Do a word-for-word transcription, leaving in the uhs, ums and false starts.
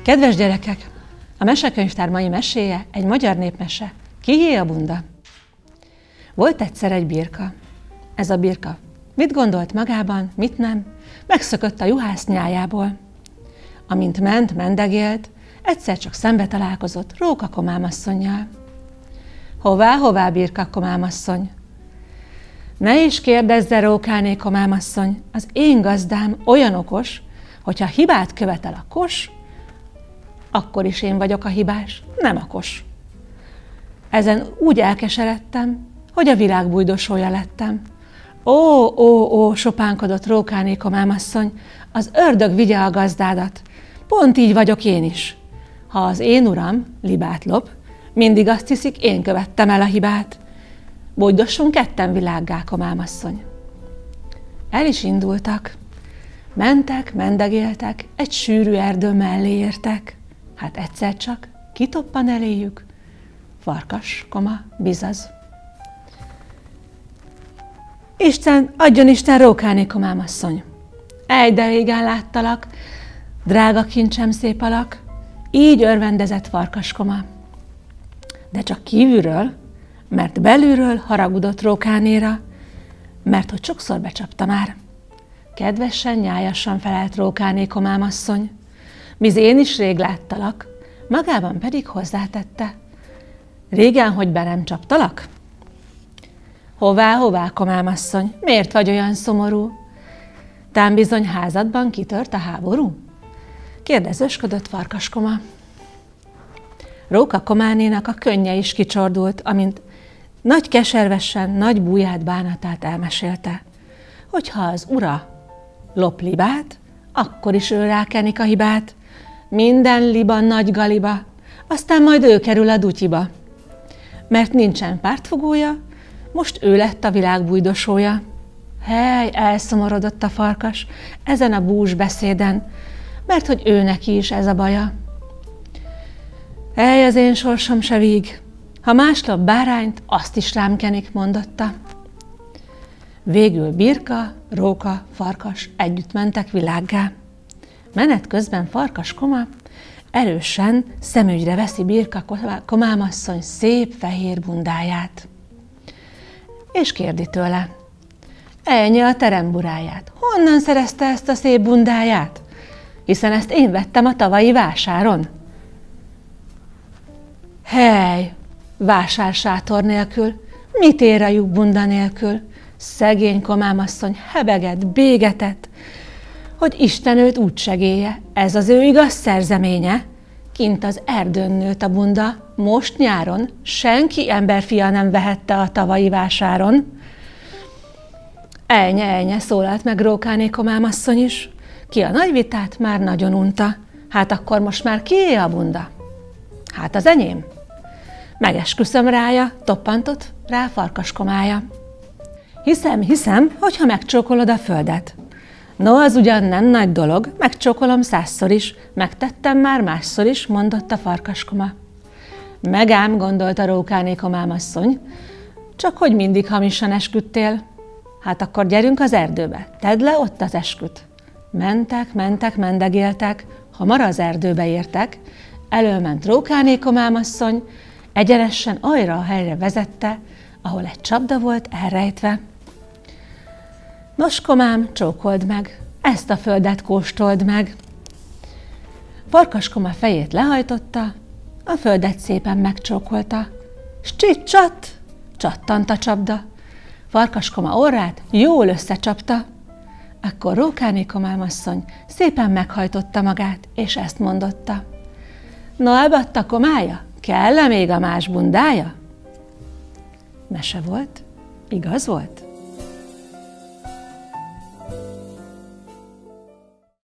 Kedves gyerekek! A Mesekönyvtár mai meséje egy magyar népmese. Kié a bunda? Volt egyszer egy birka. Ez a birka mit gondolt magában, mit nem? Megszökött a juhász nyájából. Amint ment, mendegélt, egyszer csak szembe találkozott Róka komámasszonnyal. Hová, hová, birka komámasszony? Ne is kérdezze, Rókáné komámasszony, az én gazdám olyan okos, hogyha hibát követel a kos, akkor is én vagyok a hibás, nem a kos. Ezen úgy elkeseredtem, hogy a világ bújdosója lettem. Ó, ó, ó, sopánkodott Rókáné komámasszony, az ördög vigye a gazdádat. Pont így vagyok én is. Ha az én uram libát lop, mindig azt hiszik, én követtem el a hibát. Bújdossunk ketten világgá, komámasszony. El is indultak. Mentek, mendegéltek, egy sűrű erdő mellé értek. Hát egyszer csak kitoppan eléjük Farkas, koma, bizaz. Isten, adjon Isten, Rókáné komámasszony! Ej, de régen láttalak, drága kincsem, szép alak, így örvendezett Farkaskoma. De csak kívülről, mert belülről haragudott Rókánéra, mert hogy sokszor becsapta már. Kedvesen, nyájasan felelt Rókáné komámasszony, miz én is rég láttalak, magában pedig hozzátette. Régen, hogy be nem csaptalak? Hová, hová, komámasszony, miért vagy olyan szomorú? Tán bizony házadban kitört a háború? Kérdezősködött Farkaskoma. Róka kománénak a könnye is kicsordult, amint nagy keservesen, nagy búját, bánatát elmesélte, hogyha az ura lop libát, akkor is ő rákenik a hibát. Minden liba nagy galiba, aztán majd ő kerül a dutyiba. Mert nincsen pártfogója, most ő lett a világ bújdosója. Hely, elszomorodott a farkas ezen a bús beszéden, mert hogy ő neki is ez a baja. Hely, az én sorsom se víg, ha más lop bárányt, azt is rám kenik, mondotta. Végül birka, róka, farkas együtt mentek világgá. Menet közben Farkaskoma erősen szemügyre veszi birka komámasszony szép fehér bundáját. És kérdi tőle, ennyi a teremburáját, honnan szerezte ezt a szép bundáját? Hiszen ezt én vettem a tavalyi vásáron. Hely, vásársátor nélkül, mit ér a lyuk bunda nélkül? Szegény komámasszony hebegett, bégetett, hogy Isten őt úgy segélye, ez az ő igaz szerzeménye. Kint az erdőn nőtt a bunda, most nyáron senki emberfia nem vehette a tavalyi vásáron. Elnye, elnye, szólalt meg Rókáné komámasszony is, ki a nagy vitát már nagyon unta. Hát akkor most már kié a bunda? Hát az enyém. Megesküszöm rája, toppantott rá Farkaskomája. Hiszem, hiszem, hogyha megcsókolod a földet. No, az ugyan nem nagy dolog, megcsókolom százszor is, megtettem már másszor is, mondotta Farkaskoma. Megám, gondolta Rókáné komámasszony, csak hogy mindig hamisan esküdtél. Hát akkor gyerünk az erdőbe, tedd le ott az esküt. Mentek, mentek, mendegéltek, hamar az erdőbe értek, előment Rókáné komámasszony, egyenesen arra a helyre vezette, ahol egy csapda volt elrejtve. Nos, komám, csókold meg, ezt a földet kóstold meg. Farkaskoma fejét lehajtotta, a földet szépen megcsókolta. S csicsat, csattant a csapda. Farkaskoma orrát jól összecsapta. Akkor Rókáné komámasszony szépen meghajtotta magát, és ezt mondotta. No, elbatta komája, kell-e még a más bundája? Mese volt, igaz volt?